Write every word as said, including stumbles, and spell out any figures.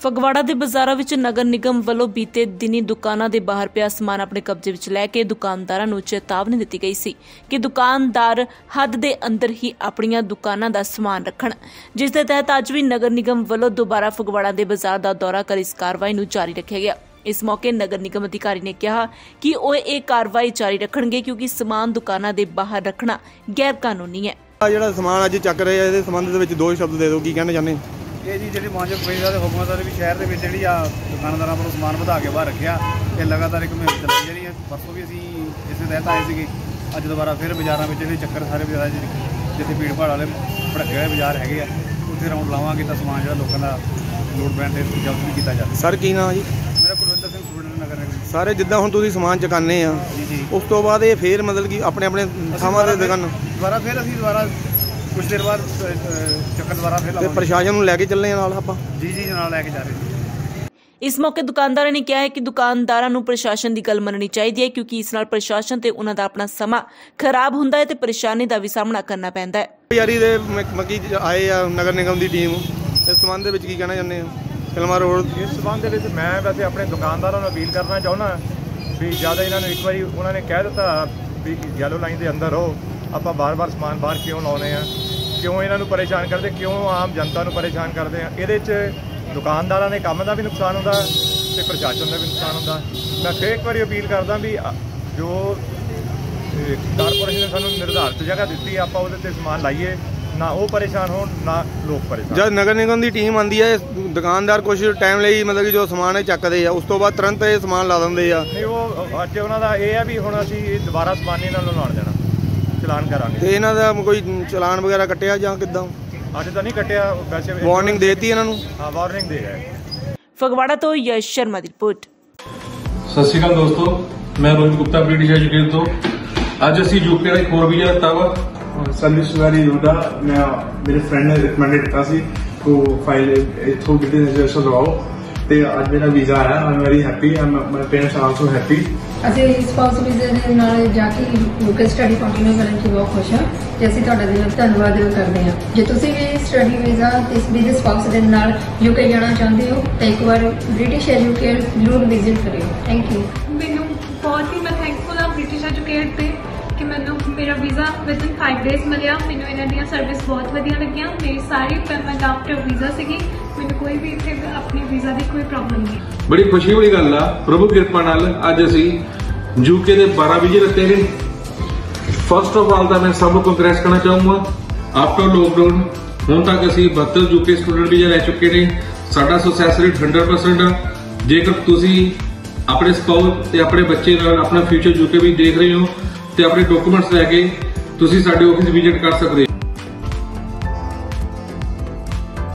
ਫਗਵਾੜਾ ਦੇ ਬਾਜ਼ਾਰਾਂ ਵਿੱਚ ਨਗਰ ਨਿਗਮ ਵੱਲੋਂ ਬੀਤੇ ਦਿਨੀ ਦੁਕਾਨਾਂ ਦੇ ਬਾਹਰ ਪਿਆ ਸਮਾਨ ਆਪਣੇ ਕਬਜ਼ੇ ਵਿੱਚ ਲੈ ਕੇ ਦੁਕਾਨਦਾਰਾਂ ਨੂੰ ਚੇਤਾਵਨੀ ਦਿੱਤੀ ਗਈ ਸੀ ਕਿ ਦੁਕਾਨਦਾਰ ਹੱਦ ਦੇ ਅੰਦਰ ਹੀ ਆਪਣੀਆਂ ਦੁਕਾਨਾਂ ਦਾ ਸਮਾਨ ਰੱਖਣ, ਜਿਸ ਦੇ ਤਹਿਤ ਅੱਜ ਵੀ ਨਗਰ ਨਿਗਮ ਵੱਲੋਂ ਦੁਬਾਰਾ ਫਗਵਾੜਾ ਦੇ ਬਾਜ਼ਾਰ ਦਾ ਦੌਰਾ ਕਰ ਇਸ ਕਾਰਵਾਈ ਨੂੰ ਜਾਰੀ ਰੱਖਿਆ ਗਿਆ। इस मौके नगर निगम अधिकारी ने कहा कि वो ये कार्रवाई जारी रखेंगे क्योंकि समान दुकानों के बाहर रखना गैर कानूनी है। ਜਿਹੜਾ ਸਮਾਨ ਅੱਜ ਚੱਕ ਰਹੇ ਆ ਇਹਦੇ ਸੰਬੰਧ ਦੇ ਵਿੱਚ ਦੋ ਸ਼ਬਦ ਦੇ ਦਿਓ, ਕੀ ਕਹਿਣਾ ਚਾਹੁੰਦੇ? ਇਹ ਜੀ ਜਿਹੜੀ ਮਾਨਯੋਗ ਕਮਿਸ਼ਨਰ ਦੇ ਹੁਕਮਾਂ ਦਾ ਵੀ ਸ਼ਹਿਰ ਦੇ ਵਿੱਚ ਜਿਹੜੀ ਆ ਦੁਕਾਨਦਾਰਾਂ ਵੱਲੋਂ ਸਮਾਨ ਵਧਾ ਕੇ ਬਾਹਰ ਰੱਖਿਆ ਤੇ ਲਗਾਤਾਰ ਇੱਕ ਮੁਹਿੰਮ ਚਲਾਈ ਜਿਹੜੀ ਹੈ। ਪਰਸੋਂ ਵੀ ਅਸੀਂ ਇਸੇ ਤਹਿਤ ਆਏ ਸੀਗੇ, ਅੱਜ ਦੁਬਾਰਾ ਫਿਰ ਬਾਜ਼ਾਰਾਂ ਵਿੱਚ ਜਿਹੜੇ ਚੱਕਰ ਸਾਰੇ ਬਾਜ਼ਾਰਾਂ ਜਿੱਥੇ ਭੀੜ ਭਾੜ ਵਾਲੇ ਭੜਕੇ ਹੋਏ ਬਾਜ਼ਾਰ ਹੈਗੇ ਆ ਉੱਥੇ ਰਾਉਂਡ ਲਾਵਾਂਗੇ ਤਾਂ ਸਮਾਨ ਜਿਹੜਾ ਲੋਕਾਂ ਦਾ ਲੋਡ ਪੈਣ ਤੇ ਜ਼ਬਤ ਵੀ ਕੀਤਾ ਜਾਵੇ। ਸਰ ਕੀ ਨਾਮ ਜੀ? ਮੇਰਾ ਕੁਲਵਿੰਦਰ ਸਿੰਘ ਸੁਬਿੰਦਰ ਨਗਰ ਨਿਗਮ। ਸਾਰੇ ਜਿੱਦਾਂ ਹੁਣ ਤੁਸੀਂ ਸਮਾਨ ਚਕਾਨੇ ਆ ਜੀ ਜੀ ਉਸ ਤੋਂ ਬਾਅਦ ਇਹ ਫੇਰ ਮਤਲਬ ਕਿ ਆਪਣੇ ਆਪਣੇ ਥਾਵਾਂ ਤੇ ਦੁਕਾਨ ਦੁਬਾਰਾ ਫਿਰ ਅਸੀਂ ਦੁਬਾਰਾ ਕੁਝ ਦੇਰ ਬਾਅਦ ਚੱਕਰ ਦੁਬਾਰਾ ਫਿਰ ਲਾਵਾਂਗੇ। ਪ੍ਰਸ਼ਾਸਨ ਨੂੰ ਲੈ ਕੇ ਚੱਲੇ ਨਾਲ ਆਪਾਂ ਜੀ ਜੀ ਨਾਲ ਲੈ ਕੇ ਜਾ ਰਹੇ ਜੀ। इस मौके दुकानदारों ने कहा है कि दुकानदारों को प्रशासन की गल मननी चाहिए है क्योंकि इस नाल प्रशासन ते उन्हां दा अपना समा खराब हुंदा है ते परेशानी का भी सामना करना पैंदा है। यारी दे मकी आए आ नगर निगम की टीम इस संबंध दे विच की कहना चाहुंदे हो? फिल्मा रोड इस संबंध दे विच मैं वैसे अपने दुकानदारों को अपील करना चाहुंदा भी ज़्यादा इन्होंने एक बार उन्होंने कह दिता भी येलो लाइन के अंदर हो, आप बार बार समान बाहर क्यों लाने हैं, क्यों इन्हों परेशान करते, क्यों आम जनता को परेशान करते हैं। ये दुकानदारों के काम का भी नुकसान होता तो प्रशासन का भी नुकसान होता। मैं फिर एक बार अपील करदा भी जो कारपोरेशन ने सानू निर्धारित जगह दी आप समान लाइए, ना वो परेशान हो ना लोग परेशान। जब नगर निगम की टीम आती है दुकानदार कुछ टाइम लिए मतलब कि जो समान है चकते हैं उस तो बाद तुरंत ये समान ला देंगे आ। नहीं वो अज उन्होंने ये है भी हुण असीं दोबारा समान नहीं इन्होंने लाउण देना, चलान करांगे। ते इन्हां दा कोई चलान वगैरह कट्टिया जां किद्दां? अज तो नहीं कटिया, वैसे वार्निंग देती इन्हों? हाँ वार्निंग दे है। फगवाड़ा तो यश शर्मा की रिपोर्ट। सत श्री अकाल दोस्तों, मैं रोहित गुप्ता ब्रिटिश एजुकेट तो अज असी यूके का एक होर वीजा लिता वा। सर्विस वाली योदा मैं मेरे फ्रेंड ने रिकमेंडेड किया सी को फाइल इथों ब्रिटिश रजिस्ट्रेशन करवाओ ते आज मेरा वीजा आया। I am very happy, my parents are also happy. ਅਸੀਂ ਸਪਾਊਸ ਵੀਜ਼ੇ ਦੇ ਨਾਲ ਜਾ ਕੇ ਯੂਕੇ ਸਟੱਡੀ ਕੰਟੀਨਿਊ ਕਰਨ ਦੀ ਬਹੁਤ ਖੁਸ਼ ਹਾਂ ਤੇ ਅਸੀਂ ਤੁਹਾਡਾ ਦਿਲੋਂ ਧੰਨਵਾਦ ਕਰਦੇ ਹਾਂ। ਜੇ ਤੁਸੀਂ ਵੀ ਸਟੱਡੀ ਵੀਜ਼ਾ ਤੇ ਇਸ ਵੀਜ਼ੇ ਸਪਾਊਸ ਦੇ ਨਾਲ ਯੂਕੇ ਜਾਣਾ ਚਾਹੁੰਦੇ ਹੋ ਤਾਂ ਇੱਕ ਵਾਰ ਬ੍ਰਿਟਿਸ਼ ਐਜੂਕੇਟ ਜ਼ਰੂਰ ਵਿਜ਼ਿਟ ਕਰਿਓ। Thank you. ਮੈਨੂੰ ਬਹੁਤ ਹੀ ਮੈਂ ਥੈਂਕਫੁਲ ਹਾਂ ਬ੍ਰਿਟਿਸ਼ ਐਜੂਕੇਟ ਤੇ ਕਿ ਮੈਨੂੰ ਮੇਰਾ ਵੀਜ਼ਾ ਵਿਦਿਨ फाइव ਡੇਜ਼ ਮਿਲਿਆ। ਮੈਨੂੰ ਇਹਨਾਂ ਦੀਆਂ ਸਰਵਿਸ ਬਹੁਤ ਵਧੀਆ ਲੱਗੀਆਂ। ਮੇਰੀ ਸਾਰੀ ਪੇਮੈਂਟ ਆਫਟਰ ਵੀਜ਼ਾ ਸੀਗੀ, ਮੈਨੂੰ ਕੋਈ ਵੀ ਇੱਥੇ ਆਪਣੀ ਵੀਜ਼ਾ ਦੀ ਕੋਈ ਪ੍ਰੋਬਲਮ ਨਹੀਂ। बड़ी खुशी वाली गल आ, प्रभु किरपा नाल अज असी यूके के बारह वीजे लिते हैं। फर्स्ट ऑफ ऑल तो मैं सब कंग्रेस करना चाहूँगा। आफ्टर लॉकडाउन हुण तक असी बहत्तर यूके स्टूडेंट वीजा लै चुके हैं। साडा सक्सैस रेट हंड्रेड परसेंट आ। जेकर तुसी अपने स्पाउस ते अपने बच्चे नाल अपना फ्यूचर यूके भी देख रहे हो तो अपने डॉक्यूमेंट्स लैके तुसी साडे ऑफिस विजिट कर सकते हो।